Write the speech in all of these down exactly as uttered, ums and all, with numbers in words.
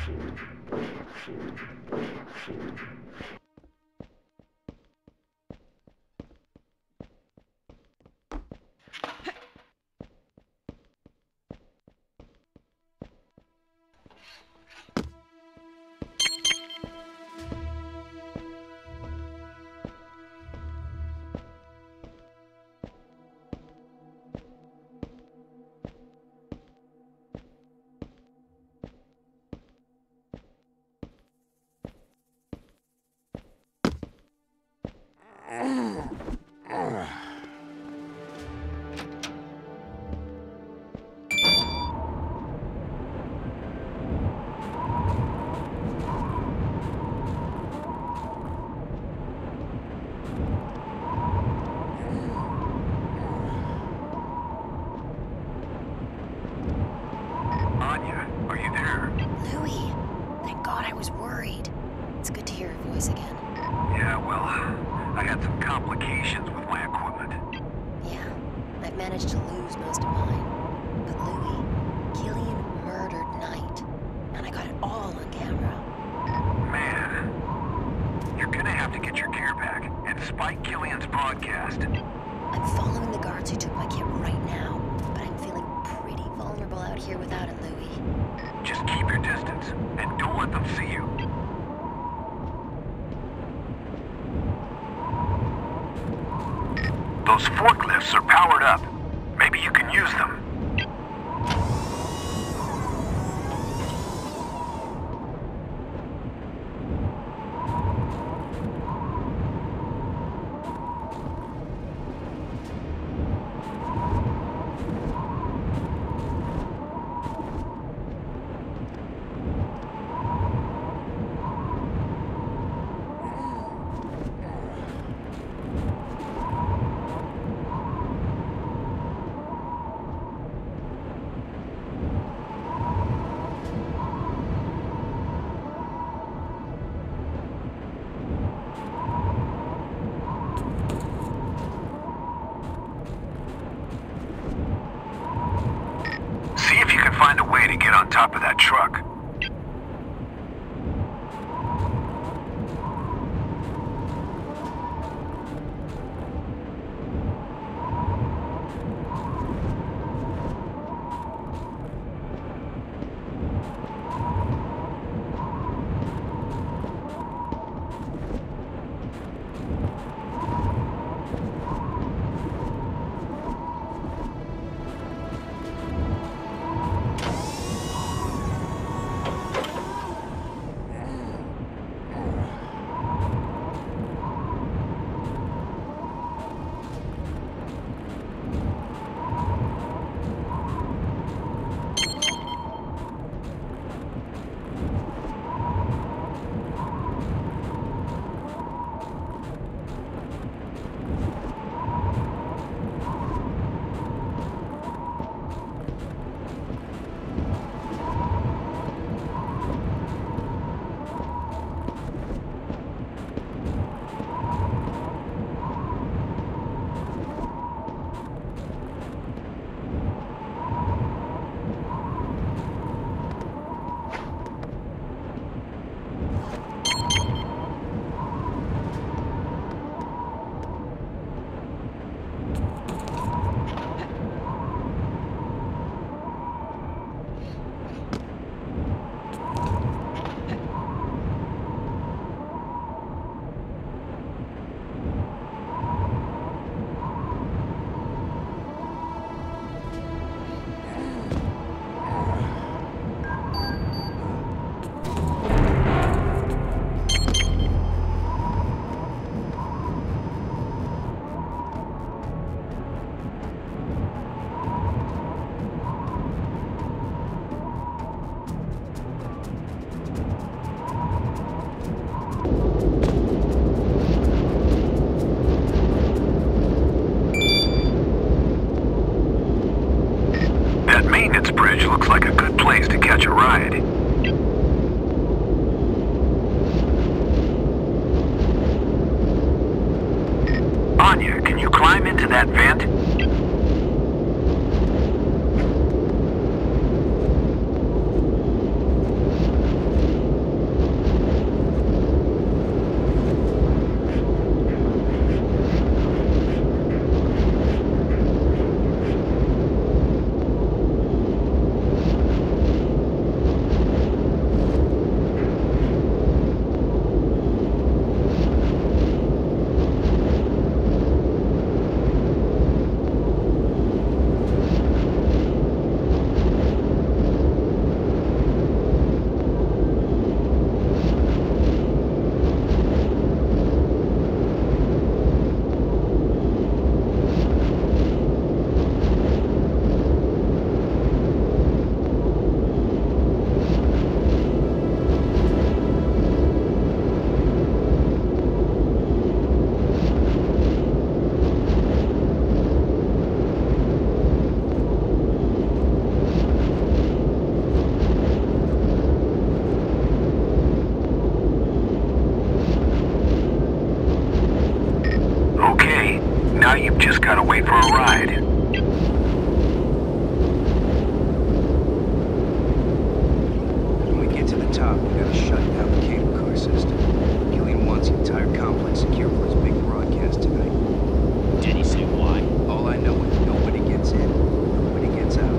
Managed to lose most of mine. But Louis, Killian murdered Knight, and I got it all on camera. Man, you're gonna have to get your gear back and spike Killian's broadcast. I'm following the guards who took my kit right now, but I'm feeling pretty vulnerable out here without it, Louis. Just keep your distance, and don't let them see you. Those forklifts are powered up. Maybe you can use them. Find a way to get on top of that truck. Looks like a good place to catch a ride. Anya, can you climb into that vent? for a ride. When we get to the top, we gotta shut down the cable car system. Killian wants the entire complex secure for his big broadcast tonight. Did he say why? All I know is nobody gets in, nobody gets out.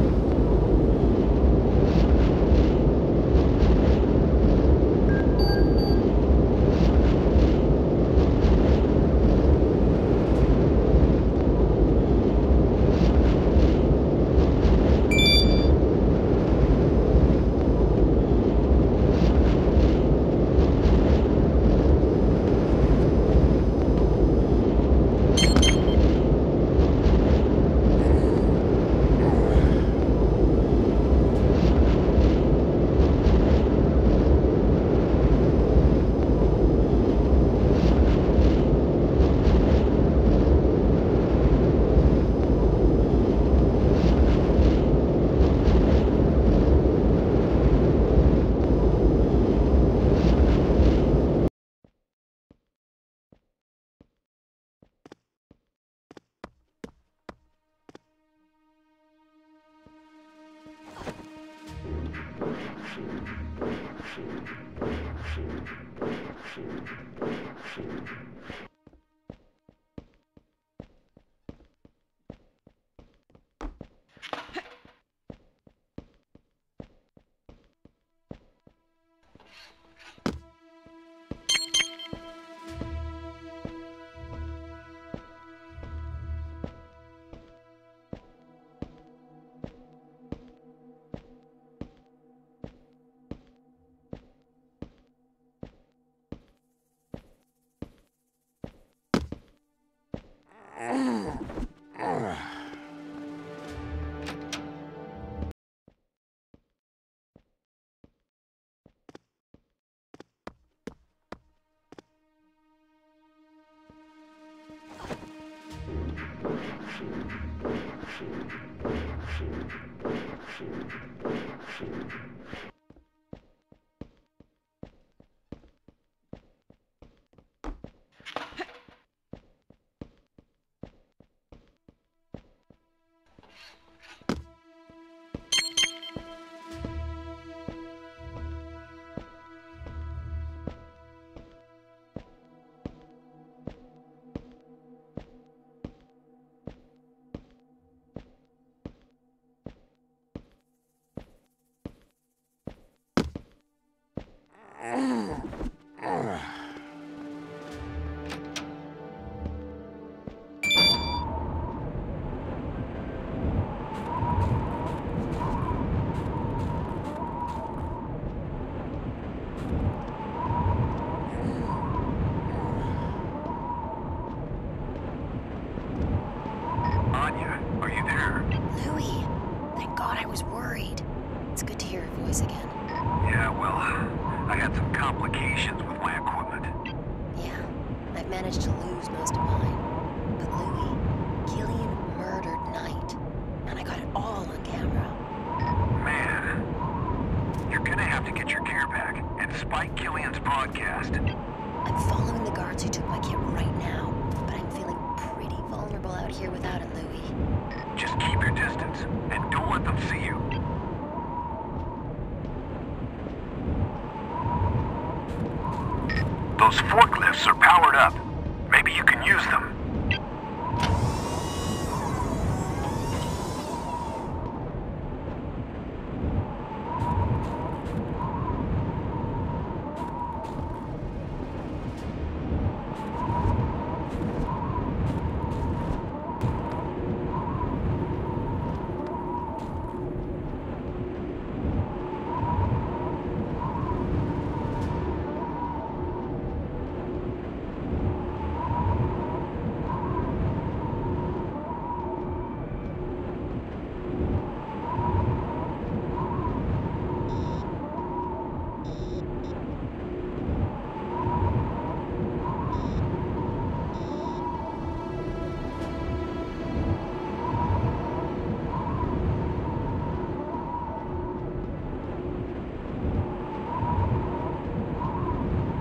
Managed to lose most of mine. But Louis, Killian murdered Knight, and I got it all on camera. Man, you're gonna have to get your gear back and spike Killian's broadcast. I'm following the guards who took my kit right now, but I'm feeling pretty vulnerable out here without it, Louis. Just keep your distance, and don't let them see you. Those forklifts are powered up. Maybe you can use them.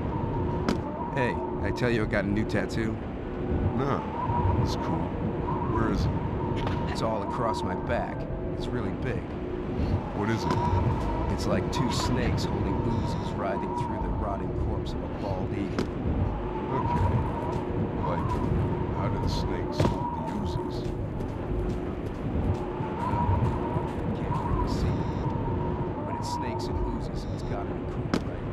Hey, I tell you I got a new tattoo? No, it's cool. Where is it? It's all across my back. It's really big. What is it? It's like two snakes holding oozes writhing through the rotting corpse of a bald eagle. Okay. Like, how do the snakes hold the oozes? I don't know. Can't really see. But it's snakes and oozes, so it's gotta be cool, right?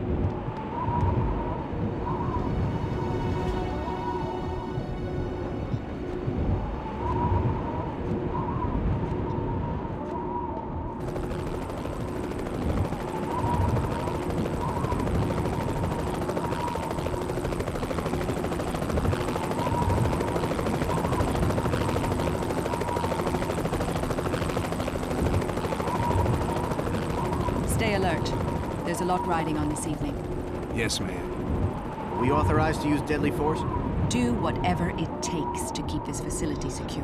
Stay alert. There's a lot riding on this evening. Yes, ma'am. Are we authorized to use deadly force? Do whatever it takes to keep this facility secure.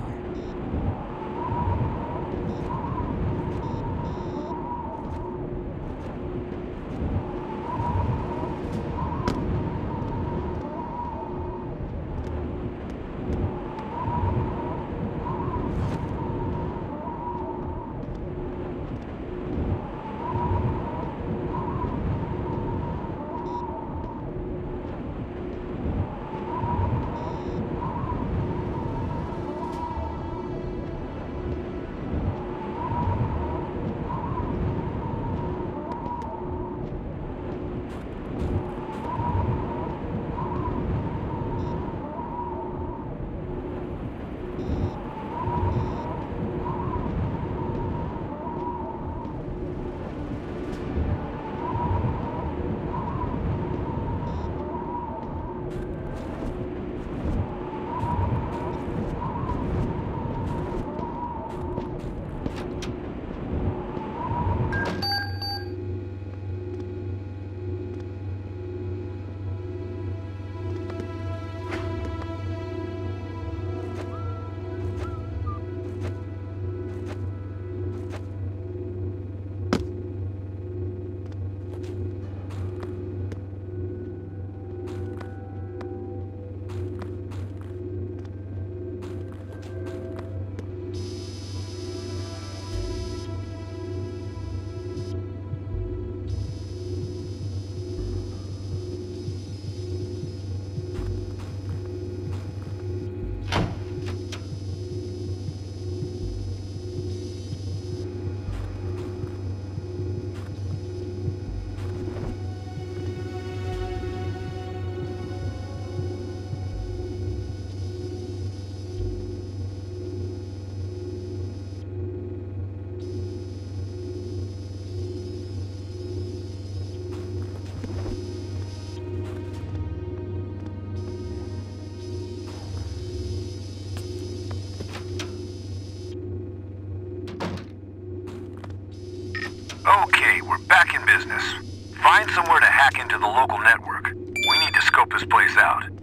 Okay, we're back in business. Find somewhere to hack into the local network. We need to scope this place out.